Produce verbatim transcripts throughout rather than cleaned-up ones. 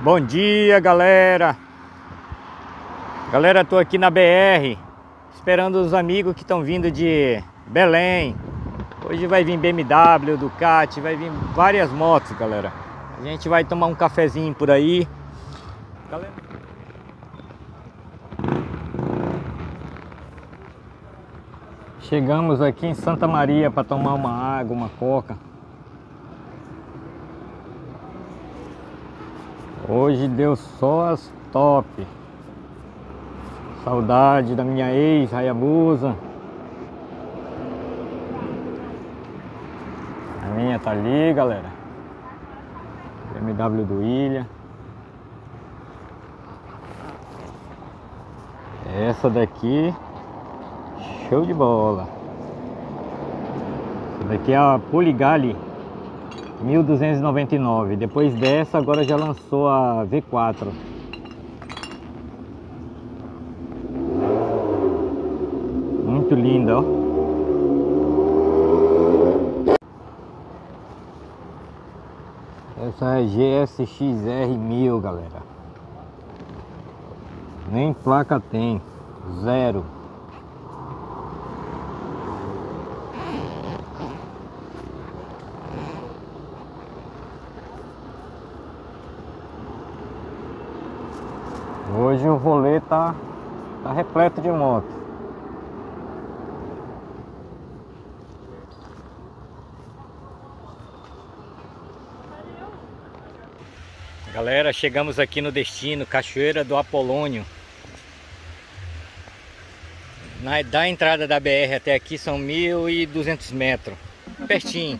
Bom dia, galera. Galera, tô aqui na B R esperando os amigos que estão vindo de Belém. Hoje vai vir B M W, Ducati, vai vir várias motos, galera. A gente vai tomar um cafezinho por aí. Galera, chegamos aqui em Santa Maria para tomar uma água, uma coca. Hoje deu só as top. Saudade da minha ex, Hayabusa. A minha tá ali, galera. B M W do Ilha. Essa daqui, show de bola. Essa daqui é a Poligali mil duzentos e noventa e nove. Depois dessa, agora já lançou a V quatro. Muito linda, ó. Essa é G S X R mil, galera. Nem placa tem, zero. Hoje o rolê tá, tá repleto de moto. Galera, chegamos aqui no destino, Cachoeira do Apolônio. Na, da entrada da B R até aqui são mil e duzentos metros, pertinho.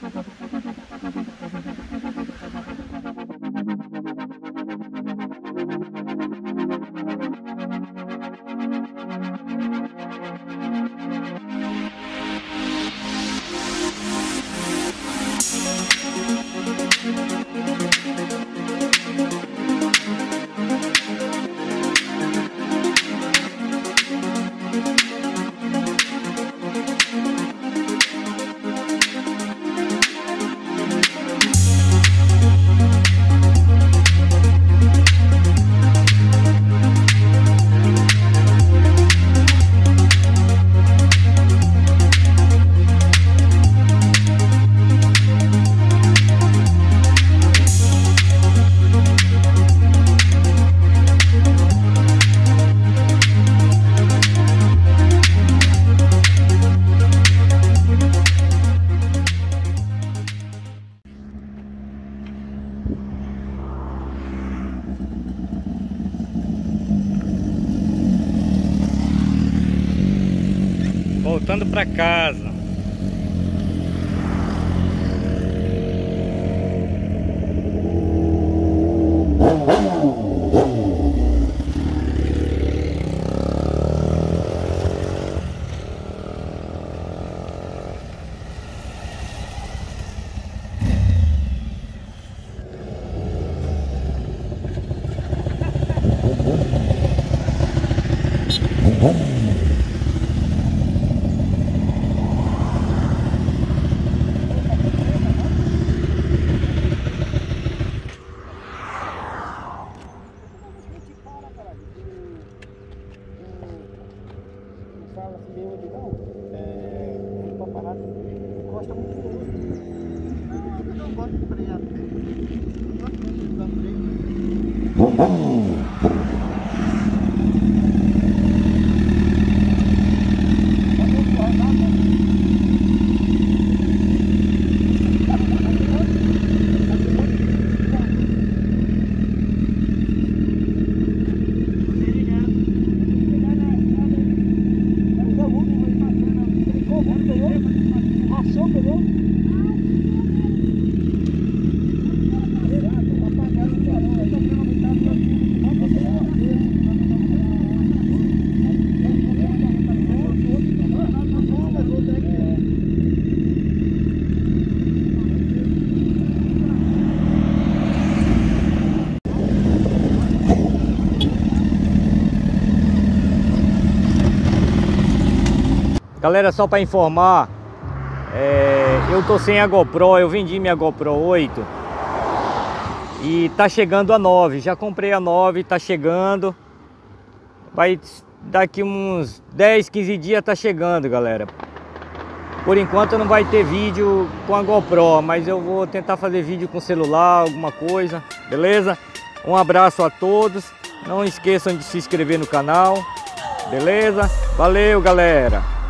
Voltando para casa. Galera, só para informar, é, eu tô sem a GoPro, eu vendi minha GoPro oito E tá chegando a nove, já comprei a nove, tá chegando. Vai daqui uns dez, quinze dias tá chegando, galera. Por enquanto não vai ter vídeo com a GoPro, mas eu vou tentar fazer vídeo com celular, alguma coisa, beleza? Um abraço a todos, não esqueçam de se inscrever no canal, beleza? Valeu, galera!